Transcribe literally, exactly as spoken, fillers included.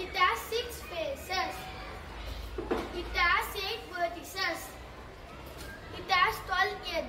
It has six faces. It has eight vertices. It has twelve edges.